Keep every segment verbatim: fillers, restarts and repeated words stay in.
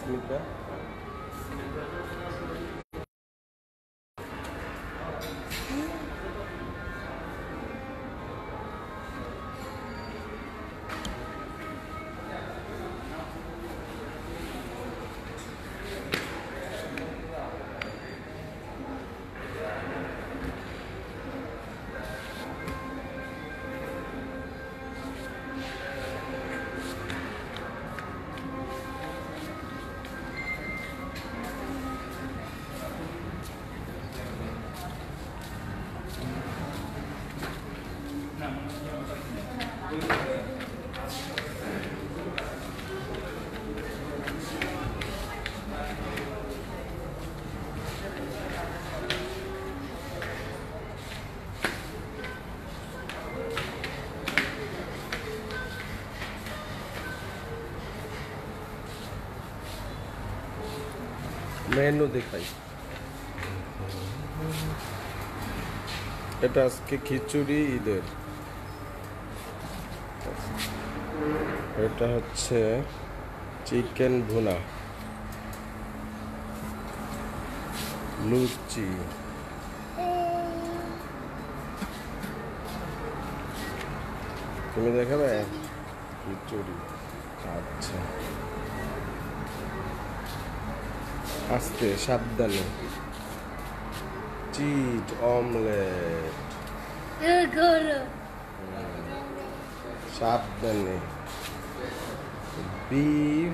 ইসমিতা menu দেখাই। এটা আজকে খিচুড়ি ঈদের, এটা হচ্ছে চিকেন ভুনা, লুচি, তুমি দেখাবে খিচুড়ি। আচ্ছা আস্তে সাবধানে। চিজ অমলেট, সাবধানে। বিফ,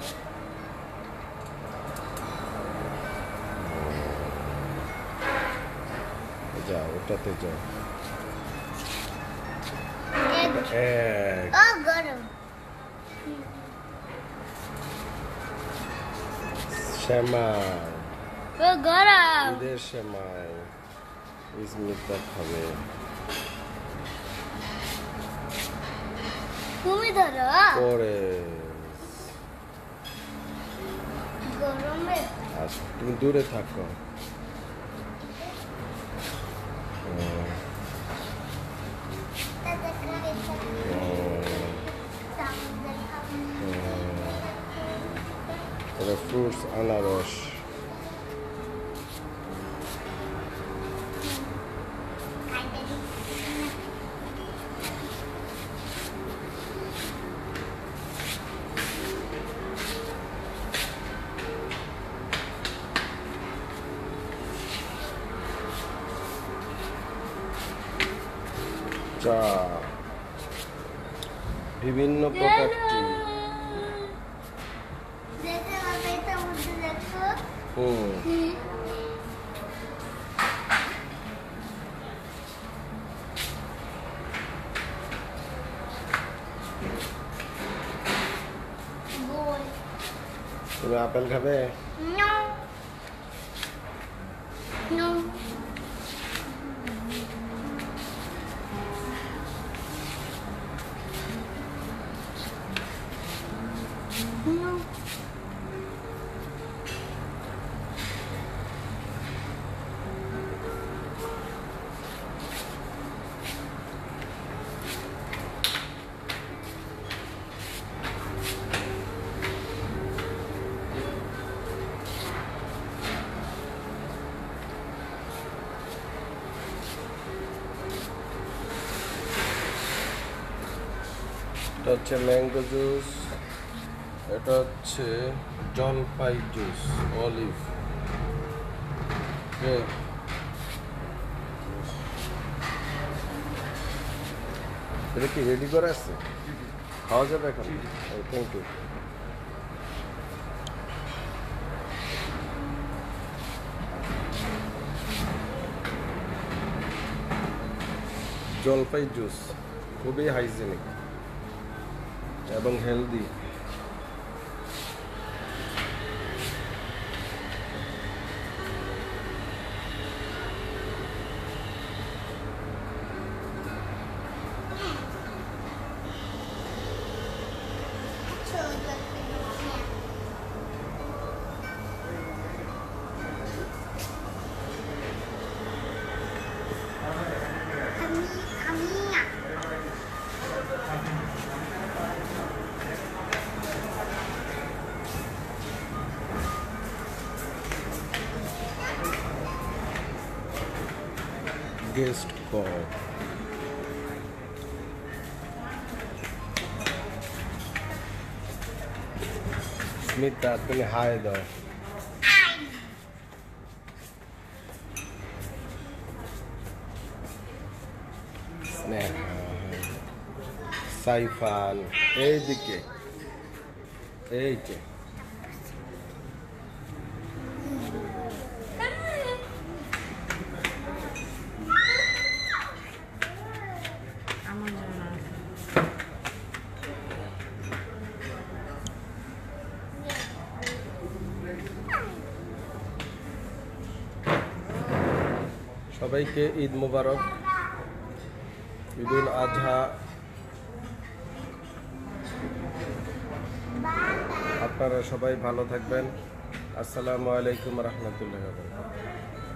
যাও ওটাতে যাও। সেমাই, ঈদের সেমাই ইসমিতা খাবে। তুমি ধরো পরে গরমে তুমি দূরে থাকো। ফ্রুটস, আনারস, চা, বিভিন্ন প্রকার টি। হুম তুমি আপেল খাবে? No. No. No. এটা হচ্ছে ম্যাঙ্গো জুস, এটা হচ্ছে জলপাই জুস, অলিভ। এটা কি রেডি করে আছে? খাওয়া যাবে এখন? Thank you. জলপাই জুস খুবই হাইজেনিক এবং হেলদি। Guest call. স্মিতা তুমি হাই দাও। স্নেহা, সাইফান এইদিকে, এই যে আমার জন্য সবাইকে ঈদ মোবারক, ঈদুল আজহা। আপনারা সবাই ভালো থাকবেন। আসসালামু আলাইকুম রহমতুল্লাহ।